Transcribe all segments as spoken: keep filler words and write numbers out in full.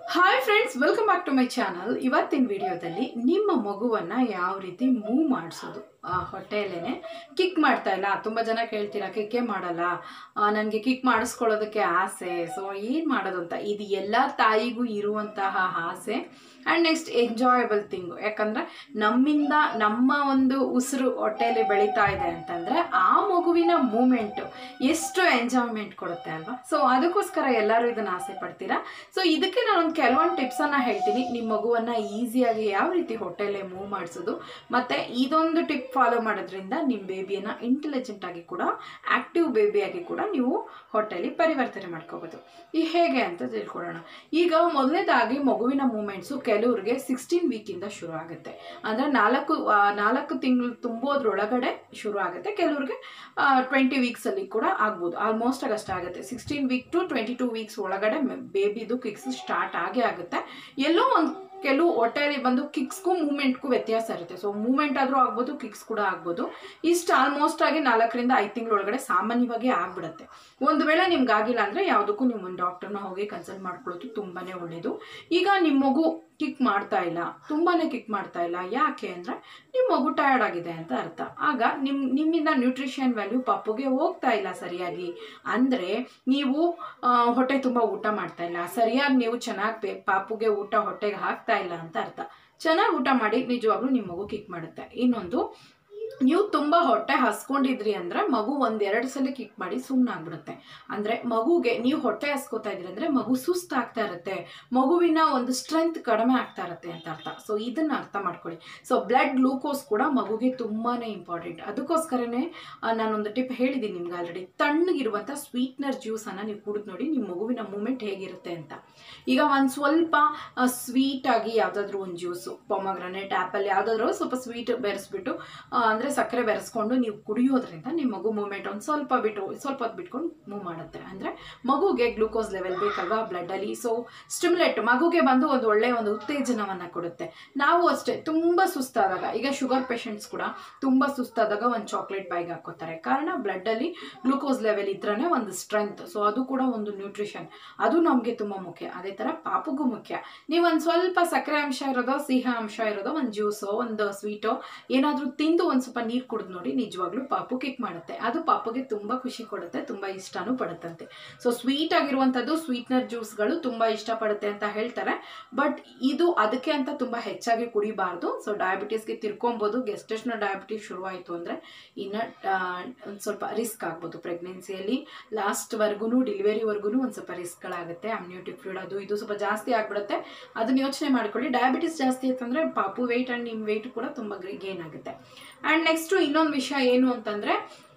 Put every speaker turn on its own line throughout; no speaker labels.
Hi friends, welcome back to my channel. ಇವತ್ತಿನ ವಿಡಿಯೋದಲ್ಲಿ ನಿಮ್ಮ ಮಗುವನ್ನು ಯಾವ ರೀತಿ ಮೂವ್ ಮಾಡಿಸೋದು, ಹೊಟ್ಟೆಯಲ್ಲೇ ಕಿಕ್ ಮಾಡ್ತಾ ಇಲ್ಲ. ತುಂಬ ಜನ ಕೇಳ್ತೀರಾ, ಕಿಕ್ಕೇ ಮಾಡಲ್ಲ, ನನಗೆ ಕಿಕ್ ಮಾಡಿಸ್ಕೊಳ್ಳೋದಕ್ಕೆ ಆಸೆ, ಸೊ ಏನು ಮಾಡೋದು ಅಂತ. ಇದು ಎಲ್ಲ ತಾಯಿಗೂ ಇರುವಂತಹ ಆಸೆ ಆ್ಯಂಡ್ ನೆಕ್ಸ್ಟ್ ಎಂಜಾಯಬಲ್ ಥಿಂಗು. ಯಾಕಂದರೆ ನಮ್ಮಿಂದ ನಮ್ಮ ಒಂದು ಉಸಿರು ಹೊಟ್ಟೆಯಲ್ಲಿ ಬೆಳೀತಾ ಇದೆ ಅಂತಂದರೆ ಆ ಮಗುವಿನ ಮೂಮೆಂಟು ಎಷ್ಟು ಎಂಜಾಯ್ಮೆಂಟ್ ಕೊಡುತ್ತೆ ಅಲ್ವಾ. ಸೊ ಅದಕ್ಕೋಸ್ಕರ ಎಲ್ಲರೂ ಇದನ್ನು ಆಸೆ ಪಡ್ತೀರಾ. ಸೊ ಇದಕ್ಕೆ ನಾನೊಂದು ಕೆಲವೊಂದು ಟಿಪ್ಸನ್ನು ಹೇಳ್ತೀನಿ, ನಿಮ್ಮ ಮಗುವನ್ನು ಈಸಿಯಾಗಿ ಯಾವ ರೀತಿ ಹೊಟ್ಟೆಯಲ್ಲೇ ಮೂವ್ ಮಾಡಿಸೋದು. ಮತ್ತು ಇದೊಂದು ಟಿಪ್ ಫಾಲೋ ಮಾಡೋದ್ರಿಂದ ನಿಮ್ಮ ಬೇಬಿಯನ್ನು ಇಂಟೆಲಿಜೆಂಟಾಗಿ ಕೂಡ, ಆ್ಯಕ್ಟಿವ್ ಬೇಬಿಯಾಗಿ ಕೂಡ ನೀವು ಹೊಟ್ಟೆಯಲ್ಲಿ ಪರಿವರ್ತನೆ ಮಾಡ್ಕೋಬೋದು. ಈ ಹೇಗೆ ಅಂತ ತಿಳ್ಕೊಳ್ಳೋಣ. ಈಗ ಮೊದಲನೇದಾಗಿ ಮಗುವಿನ ಮೂಮೆಂಟ್ಸು ಕೆಲವ್ರಿಗೆ ಸಿಕ್ಸ್ಟೀನ್ ವೀಕಿಂದ ಶುರು ಆಗುತ್ತೆ. ಅಂದರೆ ನಾಲ್ಕು ನಾಲ್ಕು ತಿಂಗಳು ತುಂಬೋದ್ರೊಳಗಡೆ ಶುರು ಆಗುತ್ತೆ. ಕೆಲವ್ರಿಗೆ ಟ್ವೆಂಟಿ ವೀಕ್ಸಲ್ಲಿ ಕೂಡ ಆಗ್ಬೋದು. ಆಲ್ಮೋಸ್ಟ್ ಆಗಿ ಅಷ್ಟೇ ಆಗುತ್ತೆ. Sixteen week to twenty two weeks ಒಳಗಡೆ ಬೇಬಿದು ಕಿಕ್ಸ್ ಸ್ಟಾರ್ಟ್ ಆಗೇ ಆಗುತ್ತೆ. ಎಲ್ಲೋ ಒಂದು ಕೆಲವು ಹೊಟ್ಟೆಯಲ್ಲಿ ಬಂದು ಕಿಕ್ಸ್ಗೂ ಮೂಮೆಂಟ್ಗೂ ವ್ಯತ್ಯಾಸ ಇರುತ್ತೆ. ಸೊ ಮೂಮೆಂಟ್ ಆದರೂ ಆಗ್ಬೋದು, ಕಿಕ್ಸ್ ಕೂಡ ಆಗ್ಬೋದು. ಇಷ್ಟು ಆಲ್ಮೋಸ್ಟ್ ಆಗಿ ನಾಲ್ಕರಿಂದ ಐದು ತಿಂಗಳೊಳಗಡೆ ಸಾಮಾನ್ಯವಾಗಿ ಆಗ್ಬಿಡುತ್ತೆ. ಒಂದು ವೇಳೆ ನಿಮ್ಗೆ ಆಗಿಲ್ಲ ಅಂದರೆ ಯಾವುದಕ್ಕೂ ನೀವು ಒಂದು ಡಾಕ್ಟರ್ನ ಹೋಗಿ ಕನ್ಸಲ್ಟ್ ಮಾಡ್ಕೊಳ್ಳೋದು ತುಂಬಾ ಒಳ್ಳೆಯದು. ಈಗ ನಿಮ್ಮ ಮಗು ಕಿಕ್ ಮಾಡ್ತಾ ಇಲ್ಲ, ತುಂಬಾ ಕಿಕ್ ಮಾಡ್ತಾ ಇಲ್ಲ, ಯಾಕೆ ಅಂದರೆ ನಿಮ್ಮ ಮಗು ಟಯರ್ಡ್ ಆಗಿದೆ ಅಂತ ಅರ್ಥ. ಆಗ ನಿಮ್ಮ ನಿಮ್ಮಿಂದ ನ್ಯೂಟ್ರಿಷನ್ ವ್ಯಾಲ್ಯೂ ಪಾಪುಗೆ ಹೋಗ್ತಾ ಇಲ್ಲ ಸರಿಯಾಗಿ. ಅಂದರೆ ನೀವು ಹೊಟ್ಟೆ ತುಂಬ ಊಟ ಮಾಡ್ತಾ ಇಲ್ಲ, ಸರಿಯಾಗಿ ನೀವು ಚೆನ್ನಾಗಿ ಪಾಪುಗೆ ಊಟ ಹೊಟ್ಟೆಗೆ ಹಾಕ್ತಾ ಇಲ್ಲ ಅಂತ ಅರ್ಥ. ಚೆನ್ನಾಗಿ ಊಟ ಮಾಡಿ ನಿಜವಾಗ್ಲೂ ನಿಮ್ಮ ಮಗು ಕಿಕ್ ಮಾಡುತ್ತೆ. ಇನ್ನೊಂದು, ನೀವು ತುಂಬ ಹೊಟ್ಟೆ ಹಸ್ಕೊಂಡಿದ್ರಿ ಅಂದರೆ ಮಗು ಒಂದೆರಡು ಸಲ ಕಿಕ್ ಮಾಡಿ ಸುಮ್ಮನೆ ಆಗ್ಬಿಡುತ್ತೆ. ಅಂದರೆ ಮಗುಗೆ ನೀವು ಹೊಟ್ಟೆ ಹಸ್ಕೋತಾ ಇದ್ರಿ ಅಂದರೆ ಮಗು ಸುಸ್ತಾಗ್ತಾ ಇರುತ್ತೆ, ಮಗುವಿನ ಒಂದು ಸ್ಟ್ರೆಂತ್ ಕಡಿಮೆ ಆಗ್ತಾ ಇರುತ್ತೆ ಅಂತ ಅರ್ಥ. ಸೊ ಇದನ್ನು ಅರ್ಥ ಮಾಡ್ಕೊಳ್ಳಿ. ಸೊ ಬ್ಲಡ್ ಗ್ಲೂಕೋಸ್ ಕೂಡ ಮಗುಗೆ ತುಂಬಾ ಇಂಪಾರ್ಟೆಂಟ್. ಅದಕ್ಕೋಸ್ಕರನೇ ನಾನೊಂದು ಟಿಪ್ ಹೇಳಿದ್ದೀನಿ ನಿಮ್ಗೆ ಆಲ್ರೆಡಿ. ತಣ್ಣಗಿರುವಂಥ ಸ್ವೀಟ್ನರ್ ಜ್ಯೂಸನ್ನು ನೀವು ಕುಡಿದು ನೋಡಿ ನಿಮ್ಮ ಮಗುವಿನ ಮೂಮೆಂಟ್ ಹೇಗಿರುತ್ತೆ ಅಂತ. ಈಗ ಒಂದು ಸ್ವಲ್ಪ ಸ್ವೀಟಾಗಿ ಯಾವುದಾದ್ರೂ ಒಂದು ಜ್ಯೂಸು, ಪೊಮಗ್ರನೇಟ್, ಆ್ಯಪಲ್ ಯಾವುದಾದ್ರೂ ಸ್ವಲ್ಪ ಸ್ವೀಟ್ ಬೆರೆಸ್ಬಿಟ್ಟು ಅಂದರೆ ಸಕ್ಕರೆ ಬೆರೆಸ್ಕೊಂಡು ನೀವು ಕುಡಿಯೋದ್ರಿಂದ ನಿಮ್ಮ ಮಗು ಮೂಮೆಂಟ್ ಒಂದು ಸ್ವಲ್ಪ ಬಿಟ್ಟು ಸ್ವಲ್ಪ ಹೊತ್ತು ಬಿಟ್ಕೊಂಡು ಮೂವ್ ಮಾಡುತ್ತೆ. ಅಂದರೆ ಮಗುಗೆ ಗ್ಲೂಕೋಸ್ ಲೆವೆಲ್ ಬೇಕಲ್ವಾ ಬ್ಲಡ್ಡಲ್ಲಿ. ಸೊ ಸ್ಟಿಮ್ಯುಲೇಟ್ ಮಗುಗೆ ಬಂದು ಒಂದು ಒಳ್ಳೆಯ ಒಂದು ಉತ್ತೇಜನವನ್ನು ಕೊಡುತ್ತೆ. ನಾವು ಅಷ್ಟೇ ತುಂಬ ಸುಸ್ತಾದಾಗ, ಈಗ ಶುಗರ್ ಪೇಷಂಟ್ಸ್ ಕೂಡ ತುಂಬ ಸುಸ್ತಾದಾಗ ಒಂದು ಚಾಕ್ಲೇಟ್ ಬಾಯಿಗೆ ಹಾಕೋತಾರೆ. ಕಾರಣ ಬ್ಲಡ್ಡಲ್ಲಿ ಗ್ಲೂಕೋಸ್ ಲೆವೆಲ್ ಇದ್ರೇ ಒಂದು ಸ್ಟ್ರೆಂತ್. ಸೊ ಅದು ಕೂಡ ಒಂದು ನ್ಯೂಟ್ರಿಷನ್, ಅದು ನಮಗೆ ತುಂಬ ಮುಖ್ಯ. ಅದೇ ಥರ ಪಾಪುಗೂ ಮುಖ್ಯ. ನೀವು ಒಂದು ಸ್ವಲ್ಪ ಸಕ್ಕರೆ ಅಂಶ ಇರೋದೋ, ಸಿಹಿ ಅಂಶ ಇರೋದೋ ಒಂದು ಜ್ಯೂಸೋ, ಒಂದು ಸ್ವೀಟೋ ಏನಾದರೂ ತಿಂದು ಒಂದು ಸ್ವಲ್ಪ ನೀರು ಕುಡಿದು ನೋಡಿ, ನಿಜವಾಗ್ಲೂ ಪಾಪು ಕಿಕ್ ಮಾಡುತ್ತೆ. ಅದು ಪಾಪುಗೆ ತುಂಬ ಖುಷಿ ಕೊಡುತ್ತೆ, ತುಂಬ ಇಷ್ಟನೂ ಪಡುತ್ತಂತೆ. ಸೊ ಸ್ವೀಟ್ ಆಗಿರುವಂಥದ್ದು ಸ್ವೀಟ್ನರ್ ಜ್ಯೂಸ್ಗಳು ತುಂಬ ಇಷ್ಟಪಡುತ್ತೆ ಅಂತ ಹೇಳ್ತಾರೆ. ಬಟ್ ಇದು ಅದಕ್ಕೆ ಅಂತ ತುಂಬ ಹೆಚ್ಚಾಗಿ ಕುಡಿಬಾರ್ದು. ಸೊ ಡಯಾಬಿಟೀಸ್ಗೆ ತಿರ್ಕೊಬೋದು. ಗೆಸ್ಟೇಷನಲ್ ಡಯಾಬಿಟೀಸ್ ಶುರುವಾಯಿತು ಅಂದರೆ ಇನ್ನು ಒಂದು ಸ್ವಲ್ಪ ರಿಸ್ಕ್ ಆಗ್ಬೋದು. ಪ್ರೆಗ್ನೆನ್ಸಿಯಲ್ಲಿ ಲಾಸ್ಟ್ವರೆಗೂ ಡೆಲಿವರಿವರೆಗೂ ಒಂದು ಸ್ವಲ್ಪ ರಿಸ್ಕ್ಗಳಾಗುತ್ತೆ. ಅಮ್ನಿಯೋಟಿಕ್ ಫ್ಲೂಯಿಡ್ ಅದು ಇದು ಸ್ವಲ್ಪ ಜಾಸ್ತಿ ಆಗಿಬಿಡುತ್ತೆ. ಅದನ್ನ ಯೋಚನೆ ಮಾಡ್ಕೊಳ್ಳಿ. ಡಯಾಬಿಟೀಸ್ ಜಾಸ್ತಿ ಆಯ್ತು ಅಂದರೆ ಪಾಪು ವೆಯ್ಟ್ ಆ್ಯಂಡ್ ನಿಮ್ಮ ವೆಯ್ಟ್ ಕೂಡ ತುಂಬ ಗೇನ್ ಆಗುತ್ತೆ. ಆ್ಯಂಡ್ ನೆಕ್ಸ್ಟು ಇನ್ನೊಂದು ವಿಷಯ ಏನು ಅಂತಂದರೆ,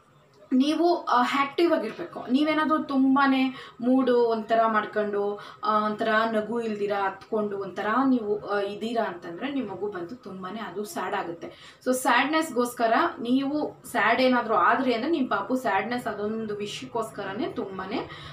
ನೀವು ಆ್ಯಕ್ಟಿವ್ ಆಗಿರಬೇಕು. ನೀವೇನಾದರೂ ತುಂಬಾ ಮೂಡು ಒಂಥರ ಮಾಡ್ಕೊಂಡು ಒಂಥರ ನಗು ಇಲ್ದಿರ ಹತ್ಕೊಂಡು ಒಂಥರ ನೀವು ಇದ್ದೀರಾ ಅಂತಂದರೆ ನಿಮ್ಮ ಮಗು ಬಂದು ತುಂಬಾ ಅದು ಸ್ಯಾಡ್ ಆಗುತ್ತೆ. ಸೊ ಸ್ಯಾಡ್ನೆಸ್ಗೋಸ್ಕರ ನೀವು ಸ್ಯಾಡ್ ಏನಾದರೂ ಆದರೆ ಅಂದರೆ ನಿಮ್ಮ ಪಾಪು ಸ್ಯಾಡ್ನೆಸ್ ಅದೊಂದು ವಿಷಯಕ್ಕೋಸ್ಕರನೇ ತುಂಬಾ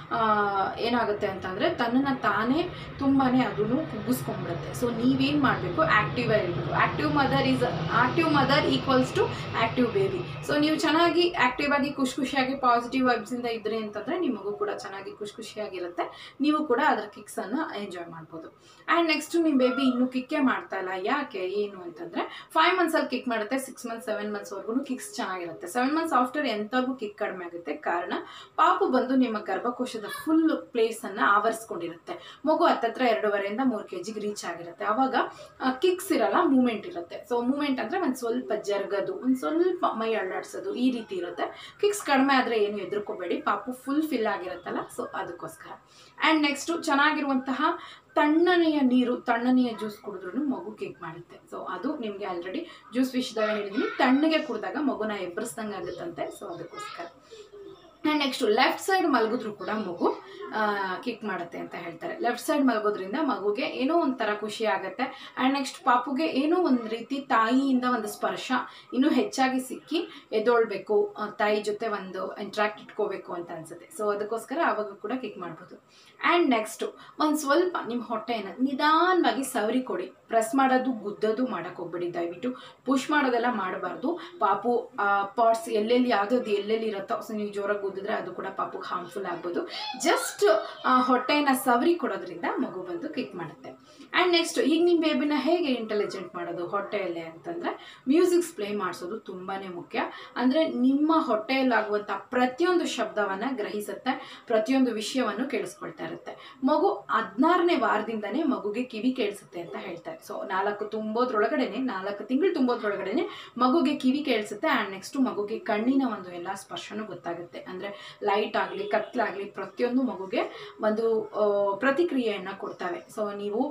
ಏನಾಗುತ್ತೆ ಅಂತಂದರೆ ತನ್ನನ್ನು ತಾನೇ ತುಂಬಾ ಅದನ್ನು ಕುಗ್ಗಿಸ್ಕೊಂಡ್ಬಿಡುತ್ತೆ. ಸೊ ನೀವೇನು ಮಾಡಬೇಕು, ಆ್ಯಕ್ಟಿವ್ ಆಗಿರಬೇಕು. Active mother is active mother equals to active baby. So ನೀವು ಚೆನ್ನಾಗಿ ಆ್ಯಕ್ಟಿವ್ ಆಗಿ ಖುಷಿ ಖುಷಿಯಾಗಿ ಪಾಸಿಟಿವ್ ವೈಬ್ಸಿಂದ ಇದ್ರಿ ಅಂತಂದರೆ ನಿಮ್ಮ ಮಗು ಕೂಡ ಚೆನ್ನಾಗಿ ಖುಷಿ ಖುಷಿಯಾಗಿರುತ್ತೆ. ನೀವು ಕೂಡ ಅದರ ಕಿಕ್ಸನ್ನು ಎಂಜಾಯ್ ಮಾಡ್ಬೋದು. ಆ್ಯಂಡ್ ನೆಕ್ಸ್ಟ್ ನಿಮ್ಮ ಬೇಬಿ ಇನ್ನೂ ಕಿಕ್ಕೇ ಮಾಡ್ತಾ ಇಲ್ಲ, ಯಾಕೆ ಏನು ಅಂತಂದರೆ ಫೈವ್ ಮಂತ್ಸಲ್ಲಿ ಕಿಕ್ ಮಾಡುತ್ತೆ. ಸಿಕ್ಸ್ ಮಂತ್ಸ್ ಸೆವೆನ್ ಮಂತ್ಸ್ವರೆಗೂ ಕಿಕ್ಸ್ ಚೆನ್ನಾಗಿರುತ್ತೆ. ಸೆವೆನ್ ಮಂತ್ಸ್ ಆಫ್ಟರ್ ಎಂಥಗೂ ಕಿಕ್ ಕಡಿಮೆ ಆಗುತ್ತೆ. ಕಾರಣ ಪಾಪು ಬಂದು ನಿಮ್ಮ ಗರ್ಭಕೋಶದ ಫುಲ್ ಪ್ಲೇಸನ್ನು ಆವರಿಸ್ಕೊಂಡಿರುತ್ತೆ. ಮಗು ಹತ್ತತ್ರ ಎರಡೂವರೆಯಿಂದ ಮೂರು ಕೆ ಜಿಗೆ ರೀಚ್ ಆಗಿರುತ್ತೆ. ಆವಾಗ ಕಿಕ್ಸ್ ಇರಲ್ಲ, ಮೂಮೆಂಟ್ ಇರುತ್ತೆ. ಸೊ ಮೂಮೆಂಟ್ ಅಂದರೆ ಒಂದು ಸ್ವಲ್ಪ ಜರ್ಗೋದು, ಒಂದು ಸ್ವಲ್ಪ ಮೈ ಅಳ್ಳಾಡ್ಸೋದು, ಈ ರೀತಿ ಇರುತ್ತೆ. ಕಿಕ್ಸ್ ಕಡಿಮೆ ಆದರೆ ಏನು ಹೆದರ್ಕೋಬೇಡಿ, ಪಾಪು ಫುಲ್ ಫಿಲ್ ಆಗಿರುತ್ತಲ್ಲ. ಸೊ ಅದಕ್ಕೋಸ್ಕರ. ಆ್ಯಂಡ್ ನೆಕ್ಸ್ಟು ಚೆನ್ನಾಗಿರುವಂತಹ ತಣ್ಣನೆಯ ನೀರು, ತಣ್ಣನೆಯ ಜ್ಯೂಸ್ ಕುಡಿದ್ರೂ ಮಗು ಕಿಕ್ ಮಾಡುತ್ತೆ. ಸೊ ಅದು ನಿಮಗೆ ಆಲ್ರೆಡಿ ಜ್ಯೂಸ್ ವಿಷಯದಾಗ ಹೇಳಿದ್ದೀನಿ. ತಣ್ಣಗೆ ಕುಡಿದಾಗ ಮಗುನ ಎಬ್ಬರಿಸ್ದಂಗೆ ಆಗುತ್ತಂತೆ. ಸೊ ಅದಕ್ಕೋಸ್ಕರ. ಆ್ಯಂಡ್ ನೆಕ್ಸ್ಟು ಲೆಫ್ಟ್ ಸೈಡ್ ಮಲಗಿದ್ರು ಕೂಡ ಮಗು ಕಿಕ್ ಮಾಡುತ್ತೆ ಅಂತ ಹೇಳ್ತಾರೆ. ಲೆಫ್ಟ್ ಸೈಡ್ ಮಲಗೋದ್ರಿಂದ ಮಗುಗೆ ಏನೋ ಒಂಥರ ಖುಷಿ ಆಗುತ್ತೆ. ಆ್ಯಂಡ್ ನೆಕ್ಸ್ಟ್ ಪಾಪುಗೆ ಏನೋ ಒಂದು ರೀತಿ ತಾಯಿಯಿಂದ ಒಂದು ಸ್ಪರ್ಶ ಇನ್ನೂ ಹೆಚ್ಚಾಗಿ ಸಿಕ್ಕಿ ಎದ್ದೊಳ್ಬೇಕು, ತಾಯಿ ಜೊತೆ ಒಂದು ಇಂಟ್ರಾಕ್ಟ್ ಇಟ್ಕೋಬೇಕು ಅಂತ ಅನಿಸುತ್ತೆ. ಸೊ ಅದಕ್ಕೋಸ್ಕರ ಆವಾಗ ಕೂಡ ಕಿಕ್ ಮಾಡ್ಬೋದು. ಆ್ಯಂಡ್ ನೆಕ್ಸ್ಟು ಒಂದು ಸ್ವಲ್ಪ ನಿಮ್ಮ ಹೊಟ್ಟೆಯನ್ನು ನಿಧಾನವಾಗಿ ಸವರಿ ಕೊಡಿ. ಪ್ರೆಸ್ ಮಾಡೋದು ಗುದ್ದೋದು ಮಾಡೋಕ್ಕೆ ಹೋಗ್ಬೇಡಿ. ದಯವಿಟ್ಟು ಪುಷ್ ಮಾಡೋದೆಲ್ಲ ಮಾಡಬಾರ್ದು. ಪಾಪು ಪಾರ್ಟ್ಸ್ ಎಲ್ಲೆಲ್ಲಿ ಯಾವುದಾದ್ರು ಎಲ್ಲೆಲ್ಲಿ ಇರುತ್ತೋ ಸೊ ನೀವು ಜೋರಾಗಿ ಊದಿದ್ರೆ ಅದು ಕೂಡ ಪಾಪಕ್ಕೆ ಹಾರ್ಮ್ಫುಲ್ ಆಗ್ಬೋದು. ಜಸ್ಟ್ ಹೊಟ್ಟೆನ ಸವರಿ ಕೊಡೋದ್ರಿಂದ ಮಗು ಬಂದು ಕಿಕ್ ಮಾಡುತ್ತೆ. ಆ್ಯಂಡ್ ನೆಕ್ಸ್ಟ್ ಈಗ ನಿಮ್ಮ ಬೇಬಿನ ಹೇಗೆ ಇಂಟೆಲಿಜೆಂಟ್ ಮಾಡೋದು ಹೊಟ್ಟೆಯಲ್ಲೇ ಅಂತಂದರೆ ಮ್ಯೂಸಿಕ್ಸ್ ಪ್ಲೇ ಮಾಡಿಸೋದು ತುಂಬಾ ಮುಖ್ಯ. ಅಂದರೆ ನಿಮ್ಮ ಹೊಟ್ಟೆಯಲ್ಲಾಗುವಂಥ ಪ್ರತಿಯೊಂದು ಶಬ್ದವನ್ನು ಗ್ರಹಿಸುತ್ತೆ, ಪ್ರತಿಯೊಂದು ವಿಷಯವನ್ನು ಕೇಳಿಸ್ಕೊಳ್ತಾ ಇರುತ್ತೆ. ಮಗು ಹದಿನಾರನೇ ವಾರದಿಂದನೇ ಮಗುಗೆ ಕಿವಿ ಕೇಳಿಸುತ್ತೆ ಅಂತ ಹೇಳ್ತಾರೆ. ಸೊ ನಾಲ್ಕು ತುಂಬೋದ್ರೊಳಗಡೆನೆ ನಾಲ್ಕು ತಿಂಗಳು ತುಂಬೋದ್ರೊಳಗಡೆನೆ ಮಗುಗೆ ಕಿವಿ ಕೇಳಿಸುತ್ತೆ. ಆ್ಯಂಡ್ ನೆಕ್ಸ್ಟು ಮಗುಗೆ ಕಣ್ಣಿನ ಒಂದು ಎಲ್ಲ ಸ್ಪರ್ಶನೂ ಗೊತ್ತಾಗುತ್ತೆ. ಅಂದರೆ ಲೈಟ್ ಆಗಲಿ ಕತ್ಲಾಗಲಿ ಪ್ರತಿಯೊಂದು ಮಗುಗೆ ಒಂದು ಪ್ರತಿಕ್ರಿಯೆಯನ್ನು ಕೊಡ್ತವೆ. ಸೊ ನೀವು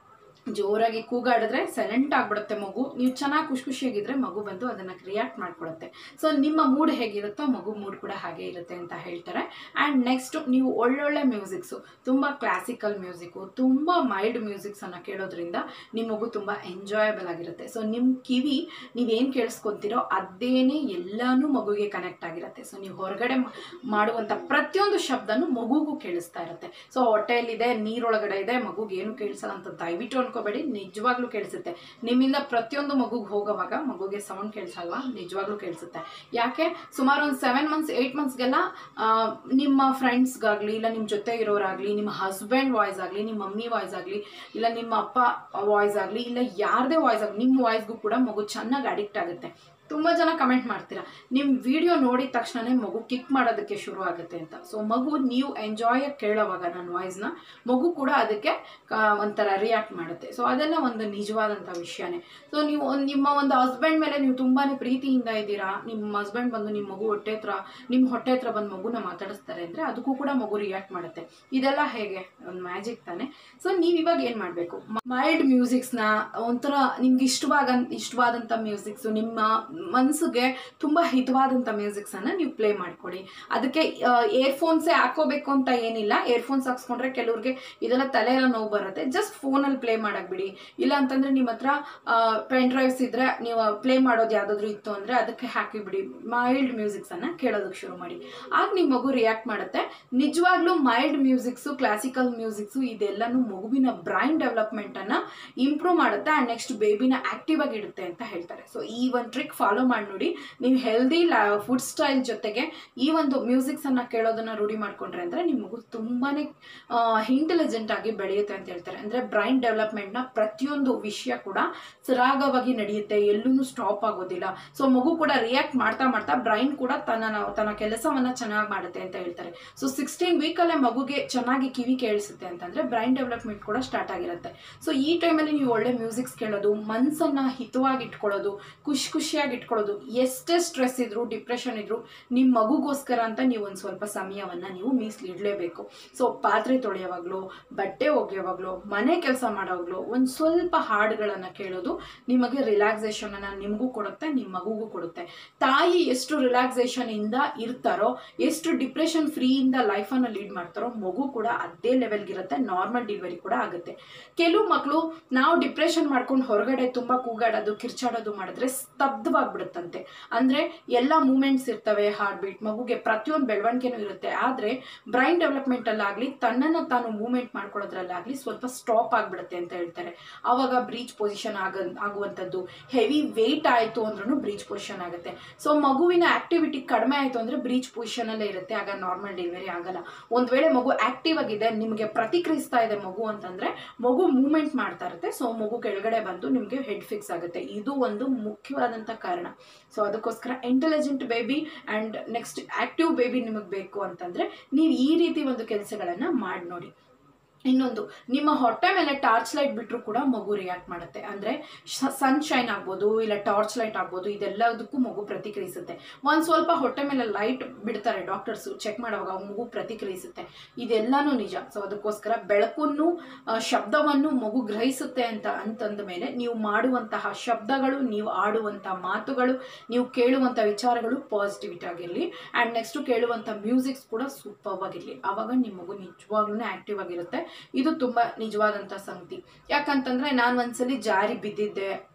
ಜೋರಾಗಿ ಕೂಗಾಡಿದ್ರೆ ಸೈಲೆಂಟ್ ಆಗಿಬಿಡುತ್ತೆ ಮಗು. ನೀವು ಚೆನ್ನಾಗಿ ಖುಷಿ ಖುಷಿಯಾಗಿದ್ದರೆ ಮಗು ಬಂದು ಅದನ್ನು ರಿಯಾಕ್ಟ್ ಮಾಡಿಕೊಡುತ್ತೆ. ಸೊ ನಿಮ್ಮ ಮೂಡ್ ಹೇಗಿರುತ್ತೋ ಮಗು ಮೂಡ್ ಕೂಡ ಹಾಗೆ ಇರುತ್ತೆ ಅಂತ ಹೇಳ್ತಾರೆ. ಆ್ಯಂಡ್ ನೆಕ್ಸ್ಟು ನೀವು ಒಳ್ಳೊಳ್ಳೆ ಮ್ಯೂಸಿಕ್ಸು, ತುಂಬ ಕ್ಲಾಸಿಕಲ್ ಮ್ಯೂಸಿಕ್ಕು, ತುಂಬ ಮೈಲ್ಡ್ ಮ್ಯೂಸಿಕ್ಸನ್ನು ಕೇಳೋದ್ರಿಂದ ನಿಮ್ಮ ಮಗು ತುಂಬ ಎಂಜಾಯಬಲ್ ಆಗಿರುತ್ತೆ. ಸೊ ನಿಮ್ಮ ಕಿವಿ ನೀವೇನು ಕೇಳಿಸ್ಕೊತೀರೋ ಅದೇನೇ ಎಲ್ಲನೂ ಮಗುಗೆ ಕನೆಕ್ಟ್ ಆಗಿರುತ್ತೆ. ಸೊ ನೀವು ಹೊರಗಡೆ ಮಾಡುವಂಥ ಪ್ರತಿಯೊಂದು ಶಬ್ದನೂ ಮಗುಗೂ ಕೇಳಿಸ್ತಾ ಇರುತ್ತೆ. ಸೊ ಹೊಟ್ಟೆಯಲ್ಲಿದೆ, ನೀರೊಳಗಡೆ ಇದೆ, ಮಗುಗೆ ಏನು ಕೇಳಿಸಲ್ಲ ಅಂತ ದಯವಿಟ್ಟು ಅನ್ಕೋಬೇಡಿ, ನಿಜವಾಗ್ಲೂ ಕೇಳಿಸುತ್ತೆ. ನಿಮ್ಮಿಂದ ಪ್ರತಿಯೊಂದು ಮಗುಗೆ ಹೋಗೋವಾಗ ಮಗುಗೆ ಸೌಂಡ್ ಕೇಳಿಸಲ್ವಾ, ನಿಜವಾಗ್ಲೂ ಕೇಳಿಸುತ್ತೆ. ಯಾಕೆ ಸುಮಾರು ಒಂದು ಸೆವೆನ್ ಮಂತ್ಸ್ ಏಯ್ಟ್ ಮಂತ್ಸ್ಗೆಲ್ಲ ನಿಮ್ಮ ಫ್ರೆಂಡ್ಸ್ಗಾಗಲಿ ಇಲ್ಲ ನಿಮ್ಮ ಜೊತೆ ಇರೋರಾಗಲಿ, ನಿಮ್ಮ ಹಸ್ಬೆಂಡ್ ವಾಯ್ಸ್ ಆಗಲಿ, ನಿಮ್ಮ ಮಮ್ಮಿ ವಾಯ್ಸ್ ಆಗಲಿ, ಇಲ್ಲ ನಿಮ್ಮ ಅಪ್ಪ ವಾಯ್ಸ್ ಆಗಲಿ, ಇಲ್ಲ ಯಾರದೇ ವಾಯ್ಸ್ ಆಗಲಿ, ನಿಮ್ಮ ವಾಯ್ಸ್ಗೂ ಕೂಡ ಮಗು ಚೆನ್ನಾಗಿ ಅಡಿಕ್ಟ್ ಆಗುತ್ತೆ. ತುಂಬ ಜನ ಕಮೆಂಟ್ ಮಾಡ್ತೀರಾ ನಿಮ್ಮ ವಿಡಿಯೋ ನೋಡಿದ ತಕ್ಷಣವೇ ಮಗು ಕಿಕ್ ಮಾಡೋದಕ್ಕೆ ಶುರು ಆಗುತ್ತೆ ಅಂತ. ಸೊ ಮಗು ನೀವು ಎಂಜಾಯಾಗಿ ಕೇಳೋವಾಗ ನನ್ನ ವಾಯ್ಸ್ನ ಮಗು ಕೂಡ ಅದಕ್ಕೆ ಒಂಥರ ರಿಯಾಕ್ಟ್ ಮಾಡುತ್ತೆ. ಸೊ ಅದೆಲ್ಲ ಒಂದು ನಿಜವಾದಂಥ ವಿಷಯನೇ. ಸೊ ನೀವು ನಿಮ್ಮ ಒಂದು ಹಸ್ಬೆಂಡ್ ಮೇಲೆ ನೀವು ತುಂಬಾ ಪ್ರೀತಿಯಿಂದ ಇದ್ದೀರಾ, ನಿಮ್ಮ ಹಸ್ಬೆಂಡ್ ಬಂದು ನಿಮ್ಮ ಮಗು ಹೊಟ್ಟೆ ಹತ್ರ ನಿಮ್ಮ ಹೊಟ್ಟೆ ಹತ್ರ ಬಂದು ಮಗುನ ಮಾತಾಡಿಸ್ತಾರೆ ಅಂದರೆ ಅದಕ್ಕೂ ಕೂಡ ಮಗು ರಿಯಾಕ್ಟ್ ಮಾಡುತ್ತೆ. ಇದೆಲ್ಲ ಹೇಗೆ ಒಂದು ಮ್ಯಾಜಿಕ್ ತಾನೆ. ಸೊ ನೀವು ಇವಾಗ ಏನು ಮಾಡಬೇಕು, ಮೈಲ್ಡ್ ಮ್ಯೂಸಿಕ್ಸ್ನ ಒಂಥರ ನಿಮ್ಗೆ ಇಷ್ಟವಾಗ ಇಷ್ಟವಾದಂಥ ಮ್ಯೂಸಿಕ್ಸು, ನಿಮ್ಮ ಮನಸ್ಸಿಗೆ ತುಂಬ ಹಿತವಾದಂಥ ಮ್ಯೂಸಿಕ್ಸನ್ನು ನೀವು ಪ್ಲೇ ಮಾಡಿಕೊಡಿ. ಅದಕ್ಕೆ ಏರ್ಫೋನ್ಸೇ ಹಾಕೋಬೇಕು ಅಂತ ಏನಿಲ್ಲ. ಏರ್ಫೋನ್ಸ್ ಹಾಕ್ಸ್ಕೊಂಡ್ರೆ ಕೆಲವ್ರಿಗೆ ಇದೆಲ್ಲ ತಲೆ ಎಲ್ಲ ನೋವು ಬರುತ್ತೆ. ಜಸ್ಟ್ ಫೋನಲ್ಲಿ ಪ್ಲೇ ಮಾಡಕ್ಕೆ ಬಿಡಿ. ಇಲ್ಲ ಅಂತಂದರೆ ನಿಮ್ಮ ಹತ್ರ ಪೆನ್ ಡ್ರೈವ್ಸ್ ಇದ್ದರೆ ನೀವು ಪ್ಲೇ ಮಾಡೋದು ಯಾವುದಾದ್ರೂ ಇತ್ತು ಅಂದರೆ ಅದಕ್ಕೆ ಹಾಕಿಬಿಡಿ. ಮೈಲ್ಡ್ ಮ್ಯೂಸಿಕ್ಸನ್ನು ಕೇಳೋದಕ್ಕೆ ಶುರು ಮಾಡಿ. ಆಗ ನಿಮ್ಮ ಮಗು ರಿಯಾಕ್ಟ್ ಮಾಡುತ್ತೆ. ನಿಜವಾಗ್ಲೂ ಮೈಲ್ಡ್ ಮ್ಯೂಸಿಕ್ಸು, ಕ್ಲಾಸಿಕಲ್ ಮ್ಯೂಸಿಕ್ಸು ಇದೆಲ್ಲನೂ ಮಗುವಿನ ಬ್ರೈನ್ ಡೆವಲಪ್ಮೆಂಟನ್ನು ಇಂಪ್ರೂವ್ ಮಾಡುತ್ತೆ. ಆ್ಯಂಡ್ ನೆಕ್ಸ್ಟ್ ಬೇಬಿನ ಆ್ಯಕ್ಟಿವ್ ಆಗಿ ಇಡುತ್ತೆ ಅಂತ ಹೇಳ್ತಾರೆ. ಸೊ ಈ ಒಂದು ಟ್ರಿಕ್ ಫಾಲೋ ಮಾಡಿ ನೋಡಿ. ನೀವು ಹೆಲ್ದಿ ಫುಡ್ ಸ್ಟೈಲ್ ಜೊತೆಗೆ ಈ ಒಂದು ಮ್ಯೂಸಿಕ್ಸನ್ನು ಕೇಳೋದನ್ನು ರೂಢಿ ಮಾಡಿಕೊಂಡ್ರೆ ಅಂದರೆ ನಿಮ್ಮ ಮಗು ತುಂಬಾ ಇಂಟೆಲಿಜೆಂಟ್ ಆಗಿ ಬೆಳೆಯುತ್ತೆ ಅಂತ ಹೇಳ್ತಾರೆ. ಅಂದರೆ ಬ್ರೈನ್ ಡೆವಲಪ್ಮೆಂಟ್ನ ಪ್ರತಿಯೊಂದು ವಿಷಯ ಕೂಡ ಸರಾಗವಾಗಿ ನಡೆಯುತ್ತೆ, ಎಲ್ಲೂ ಸ್ಟಾಪ್ ಆಗೋದಿಲ್ಲ. ಸೊ ಮಗು ಕೂಡ ರಿಯಾಕ್ಟ್ ಮಾಡ್ತಾ ಮಾಡ್ತಾ ಬ್ರೈನ್ ಕೂಡ ತನ್ನ ತನ್ನ ಕೆಲಸವನ್ನು ಚೆನ್ನಾಗಿ ಮಾಡುತ್ತೆ ಅಂತ ಹೇಳ್ತಾರೆ. ಸೊ ಸಿಕ್ಸ್ಟೀನ್ ವೀಕಲ್ಲೇ ಮಗುಗೆ ಚೆನ್ನಾಗಿ ಕಿವಿ ಕೇಳಿಸುತ್ತೆ ಅಂತಂದರೆ ಬ್ರೈನ್ ಡೆವಲಪ್ಮೆಂಟ್ ಕೂಡ ಸ್ಟಾರ್ಟ್ ಆಗಿರುತ್ತೆ. ಸೊ ಈ ಟೈಮಲ್ಲಿ ನೀವು ಒಳ್ಳೆ ಮ್ಯೂಸಿಕ್ಸ್ ಕೇಳೋದು, ಮನಸ್ಸನ್ನು ಹಿತವಾಗಿ ಇಟ್ಕೊಳ್ಳೋದು, ಖುಷಿ ಖುಷಿಯಾಗಿ ಇಟ್ಕೊಳ್ಳೋದು. ಎಷ್ಟೇ ಸ್ಟ್ರೆಸ್ ಇದ್ರು, ಡಿಪ್ರೆಷನ್ ಇದ್ರು, ನಿಮ್ಮ ಮಗುಗೋಸ್ಕರ ಅಂತ ನೀವು ಒಂದು ಸ್ವಲ್ಪ ಸಮಯವನ್ನು ನೀವು ಮೀಸಲಿಡಲೇಬೇಕು. ಸೊ ಪಾತ್ರೆ ತೊಳೆಯೋವಾಗಲೂ, ಬಟ್ಟೆ ಒಗೆಯೋವಾಗಲೂ, ಮನೆ ಕೆಲಸ ಮಾಡೋವಾಗಲೂ ಒಂದು ಸ್ವಲ್ಪ ಹಾಡುಗಳನ್ನು ಕೇಳೋದು ನಿಮಗೆ ರಿಲ್ಯಾಕ್ಸೇಷನನ್ನು ನಿಮಗೂ ಕೊಡುತ್ತೆ, ನಿಮ್ಮ ಮಗುಗೂ ಕೊಡುತ್ತೆ. ತಾಯಿ ಎಷ್ಟು ರಿಲ್ಯಾಕ್ಸೇಷನ್ ಇಂದ ಇರ್ತಾರೋ, ಎಷ್ಟು ಡಿಪ್ರೆಷನ್ ಫ್ರೀಯಿಂದ ಲೈಫನ್ನು ಲೀಡ್ ಮಾಡ್ತಾರೋ, ಮಗು ಕೂಡ ಅದೇ ಲೆವೆಲ್ಗಿರುತ್ತೆ. ನಾರ್ಮಲ್ ಡೆಲಿವರಿ ಕೂಡ ಆಗುತ್ತೆ. ಕೆಲವು ಮಕ್ಕಳು ನಾವು ಡಿಪ್ರೆಷನ್ ಮಾಡ್ಕೊಂಡು ಹೊರಗಡೆ ತುಂಬ ಕೂಗಾಡೋದು, ಕಿರ್ಚಾಡೋದು ಮಾಡಿದ್ರೆ ಸ್ತಬ್ಧವಾಗ್ಬಿಡುತ್ತಂತೆ. ಅಂದರೆ ಎಲ್ಲ ಮೂಮೆಂಟ್ಸ್ ಇರ್ತವೆ, ಹಾರ್ಟ್ ಬೀಟ್, ಮಗುಗೆ ಪ್ರತಿಯೊಂದು ಬೆಳವಣಿಗೆನೂ ಇರುತ್ತೆ. ಆದರೆ ಬ್ರೈನ್ ಡೆವಲಪ್ಮೆಂಟಲ್ಲಾಗಲಿ ತನ್ನನ್ನು ತಾನು ಮೂವ್ಮೆಂಟ್ ಮಾಡ್ಕೊಳ್ಳೋದ್ರಲ್ಲಾಗಲಿ ಸ್ವಲ್ಪ ಸ್ಟಾಪ್ ಆಗಿಬಿಡುತ್ತೆ ಅಂತ ಹೇಳ್ತಾರೆ. ಆವಾಗ ಬ್ರೀಚ್ ಪೊಸಿಷನ್ ಆಗ ಆಗುವಂಥದ್ದು, ಹೆವಿ ವೆಯ್ಟ್ ಆಯಿತು ಅಂದ್ರೂ ಬ್ರೀಚ್ ಪೊಸಿಷನ್ ಆಗುತ್ತೆ. ಸೊ ಮಗುವಿನ ಆಕ್ಟಿವಿಟಿ ಕಡಿಮೆ ಆಯಿತು ಅಂದರೆ ಬ್ರೀಚ್ ಪೊಸಿಷನಲ್ಲೇ ಇರುತ್ತೆ. ಆಗ ನಾರ್ಮಲ್ ಡೆಲಿವರಿ ಆಗಲ್ಲ. ಒಂದು ವೇಳೆ ಮಗು ಆಕ್ಟಿವ್ ಆಗಿದೆ, ನಿಮಗೆ ಪ್ರತಿಕ್ರಿಯಿಸ್ತಾ ಇದೆ ಮಗು ಅಂತಂದರೆ ಮಗು ಮೂವ್ಮೆಂಟ್ ಮಾಡ್ತಾ ಇರುತ್ತೆ. ಸೊ ಮಗು ಕೆಳಗಡೆ ಬಂದು ನಿಮಗೆ ಹೆಡ್ ಫಿಕ್ಸ್ ಆಗುತ್ತೆ. ಇದು ಒಂದು ಮುಖ್ಯವಾದಂಥ ಕಾರಣ. ಸೊ ಅದಕ್ಕೋಸ್ಕರ intelligent baby and next active baby ನಿಮಗೆ ಬೇಕು ಅಂತಂದರೆ ನೀವು ಈ ರೀತಿ ಒಂದು ಕೆಲಸಗಳನ್ನು ಮಾಡಿ ನೋಡಿ. ಇನ್ನೊಂದು, ನಿಮ್ಮ ಹೊಟ್ಟೆ ಮೇಲೆ ಟಾರ್ಚ್ ಲೈಟ್ ಬಿಟ್ಟರು ಕೂಡ ಮಗು ರಿಯಾಕ್ಟ್ ಮಾಡುತ್ತೆ. ಅಂದರೆ ಸನ್ಶೈನ್ ಆಗ್ಬೋದು, ಇಲ್ಲ ಟಾರ್ಚ್ ಲೈಟ್ ಆಗ್ಬೋದು, ಇದೆಲ್ಲದಕ್ಕೂ ಮಗು ಪ್ರತಿಕ್ರಿಯಿಸುತ್ತೆ. ಒಂದು ಸ್ವಲ್ಪ ಹೊಟ್ಟೆ ಮೇಲೆ ಲೈಟ್ ಬಿಡ್ತಾರೆ ಡಾಕ್ಟರ್ಸು ಚೆಕ್ ಮಾಡುವಾಗ, ಮಗು ಪ್ರತಿಕ್ರಿಯಿಸುತ್ತೆ. ಇದೆಲ್ಲನೂ ನಿಜ. ಸೊ ಅದಕ್ಕೋಸ್ಕರ ಬೆಳಕನ್ನು, ಶಬ್ದವನ್ನು ಮಗು ಗ್ರಹಿಸುತ್ತೆ ಅಂತ ಅಂತಂದ ಮೇಲೆ ನೀವು ಮಾಡುವಂತಹ ಶಬ್ದಗಳು, ನೀವು ಆಡುವಂಥ ಮಾತುಗಳು, ನೀವು ಕೇಳುವಂಥ ವಿಚಾರಗಳು ಪಾಸಿಟಿವಿಟಿ ಆಗಿರಲಿ. ಆ್ಯಂಡ್ ನೆಕ್ಸ್ಟು ಕೇಳುವಂಥ ಮ್ಯೂಸಿಕ್ಸ್ ಕೂಡ ಸೂಪರ್ ಆಗಿರಲಿ. ಆವಾಗ ನಿಮ್ಮ ಮಗು ನಿಜವಾಗ್ಲೂ ಆ್ಯಕ್ಟಿವ್ ಆಗಿರುತ್ತೆ. ಇದು ತುಂಬ ನಿಜವಾದಂಥ ಸಂಗತಿ. ಯಾಕಂತಂದರೆ ನಾನು ಒಂದ್ಸಲಿ ಜಾರಿ ಬಿದ್ದಿದ್ದೆ,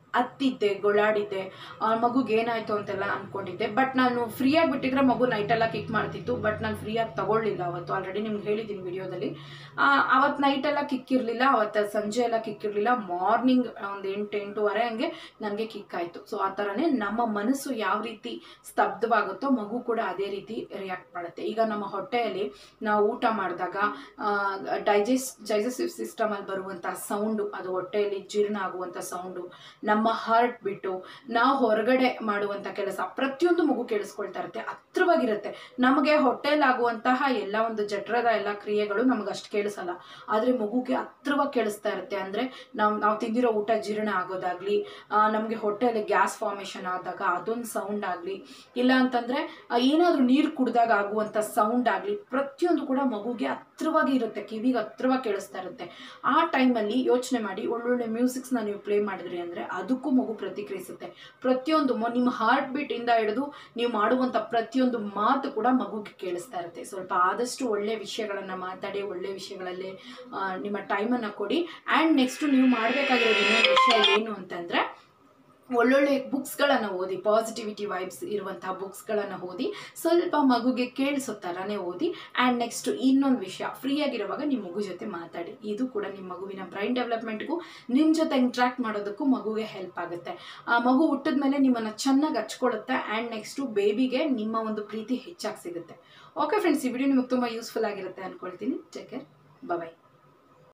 ಅತ್ತಿದ್ದೆ, ಗೊಳಾಡಿದ್ದೆ, ಮಗುಗೆ ಏನಾಯಿತು ಅಂತೆಲ್ಲ ಅಂದ್ಕೊಂಡಿದ್ದೆ. ಬಟ್ ನಾನು ಫ್ರೀಯಾಗಿ ಬಿಟ್ಟಿದ್ರೆ ಮಗು ನೈಟೆಲ್ಲ ಕಿಕ್ ಮಾಡ್ತಿತ್ತು. ಬಟ್ ನಾನು ಫ್ರೀಯಾಗಿ ತಗೊಳ್ಳಿಲ್ಲ ಅವತ್ತು. ಆಲ್ರೆಡಿ ನಿಮ್ಗೆ ಹೇಳಿದ್ದೀನಿ ವಿಡಿಯೋದಲ್ಲಿ. ಅವತ್ತು ನೈಟೆಲ್ಲ ಕಿಕ್ ಇರಲಿಲ್ಲ, ಅವತ್ತು ಸಂಜೆ ಎಲ್ಲ ಕಿಕ್ ಇರಲಿಲ್ಲ. ಮಾರ್ನಿಂಗ್ ಒಂದು ಎಂಟು ಎಂಟೂವರೆ ಹಂಗೆ ನನಗೆ ಕಿಕ್ ಆಯಿತು. ಸೊ ಆ ಥರನೇ ನಮ್ಮ ಮನಸ್ಸು ಯಾವ ರೀತಿ ಸ್ತಬ್ಧವಾಗುತ್ತೋ ಮಗು ಕೂಡ ಅದೇ ರೀತಿ ರಿಯಾಕ್ಟ್ ಮಾಡುತ್ತೆ. ಈಗ ನಮ್ಮ ಹೊಟ್ಟೆಯಲ್ಲಿ ನಾವು ಊಟ ಮಾಡಿದಾಗ ಡೈಜೆಸ್ಟ್ ಡೈಜೆಸ್ಟಿವ್ ಸಿಸ್ಟಮಲ್ಲಿ ಬರುವಂತಹ ಸೌಂಡು, ಅದು ಹೊಟ್ಟೆಯಲ್ಲಿ ಜೀರ್ಣ ಆಗುವಂಥ ಸೌಂಡು, ನಮ್ಮ ಹಾರ್ಟ್ ಬಿಟ್ಟು ನಾವು ಹೊರಗಡೆ ಮಾಡುವಂಥ ಕೆಲಸ ಪ್ರತಿಯೊಂದು ಮಗು ಕೇಳಿಸ್ಕೊಳ್ತಾ ಇರುತ್ತೆ, ಹತ್ರವಾಗಿರುತ್ತೆ. ನಮಗೆ ಹೊಟ್ಟೆಲಾಗುವಂತಹ ಎಲ್ಲ ಒಂದು ಜಠರದ ಎಲ್ಲ ಕ್ರಿಯೆಗಳು ನಮಗೆ ಅಷ್ಟು ಕೇಳಿಸಲ್ಲ, ಆದರೆ ಮಗುಗೆ ಹತ್ರವಾಗಿ ಕೇಳಿಸ್ತಾ ಇರುತ್ತೆ. ಅಂದರೆ ನಾವು ನಾವು ತಿಂದಿರೋ ಊಟ ಜೀರ್ಣ ಆಗೋದಾಗ್ಲಿ, ನಮಗೆ ಹೊಟ್ಟೆಯಲ್ಲಿ ಗ್ಯಾಸ್ ಫಾರ್ಮೇಷನ್ ಆದಾಗ ಅದೊಂದು ಸೌಂಡ್ ಆಗಲಿ, ಇಲ್ಲ ಅಂತಂದರೆ ಏನಾದರೂ ನೀರು ಕುಡಿದಾಗ ಆಗುವಂಥ ಸೌಂಡ್ ಆಗಲಿ, ಪ್ರತಿಯೊಂದು ಕೂಡ ಮಗುಗೆ ಹತ್ರವಾಗಿ ಇರುತ್ತೆ, ಕಿವಿಗೆ ಹತ್ರವಾಗಿ ಕೇಳಿಸ್ತಾ ಇರುತ್ತೆ. ಆ ಟೈಮಲ್ಲಿ ಯೋಚನೆ ಮಾಡಿ, ಒಳ್ಳೊಳ್ಳೆ ಮ್ಯೂಸಿಕ್ಸ್ನ ನೀವು ಪ್ಲೇ ಮಾಡಿದ್ರಿ ಅಂದರೆ ಅದಕ್ಕೂ ಮಗು ಪ್ರತಿಕ್ರಿಯಿಸುತ್ತೆ. ಪ್ರತಿಯೊಂದು ನಿಮ್ಮ ಹಾರ್ಟ್ ಬೀಟಿಂದ ಹಿಡಿದು ನೀವು ಮಾಡುವಂಥ ಪ್ರತಿಯೊಂದು ಮಾತು ಕೂಡ ಮಗುಗೆ ಕೇಳಿಸ್ತಾ ಇರುತ್ತೆ. ಸ್ವಲ್ಪ ಆದಷ್ಟು ಒಳ್ಳೆ ವಿಷಯಗಳನ್ನು ಮಾತಾಡಿ, ಒಳ್ಳೆ ವಿಷಯಗಳಲ್ಲಿ ನಿಮ್ಮ ಟೈಮನ್ನು ಕೊಡಿ. ಆ್ಯಂಡ್ ನೆಕ್ಸ್ಟು ನೀವು ಮಾಡಬೇಕಾಗಿರೋದು ಇನ್ನೊಂದು ವಿಷಯ ಏನು ಅಂತಂದರೆ, ಒಳ್ಳೊಳ್ಳೆ ಬುಕ್ಸ್ಗಳನ್ನು ಓದಿ, ಪಾಸಿಟಿವಿಟಿ ವೈಬ್ಸ್ ಇರುವಂತಹ ಬುಕ್ಸ್ಗಳನ್ನು ಓದಿ, ಸ್ವಲ್ಪ ಮಗುಗೆ ಕೇಳಿಸೋ ಥರನೇ ಓದಿ. ಆ್ಯಂಡ್ ನೆಕ್ಸ್ಟ್ ಇನ್ನೊಂದು ವಿಷಯ, ಫ್ರೀಯಾಗಿರುವಾಗ ನಿಮ್ಮ ಮಗು ಜೊತೆ ಮಾತಾಡಿ. ಇದು ಕೂಡ ನಿಮ್ಮ ಮಗುವಿನ ಬ್ರೈನ್ ಡೆವಲಪ್ಮೆಂಟ್ಗೂ ನಿಮ್ಮ ಜೊತೆ ಇಂಟ್ರ್ಯಾಕ್ಟ್ ಮಾಡೋದಕ್ಕೂ ಮಗುಗೆ ಹೆಲ್ಪ್ ಆಗುತ್ತೆ. ಆ ಮಗು ಹುಟ್ಟಿದ ಮೇಲೆ ನಿಮ್ಮನ್ನು ಚೆನ್ನಾಗಿ ಹಚ್ಕೊಳ್ಳುತ್ತೆ. ಆ್ಯಂಡ್ ನೆಕ್ಸ್ಟು ಬೇಬಿಗೆ ನಿಮ್ಮ ಒಂದು ಪ್ರೀತಿ ಹೆಚ್ಚಾಗಿ ಸಿಗುತ್ತೆ. ಓಕೆ ಫ್ರೆಂಡ್ಸ್, ಈ ವಿಡಿಯೋ ನಿಮಗೆ ತುಂಬ ಯೂಸ್ಫುಲ್ ಆಗಿರುತ್ತೆ ಅಂದ್ಕೊಳ್ತೀನಿ. ಟೇಕ್ ಕೇರ್, ಬಾಯ್.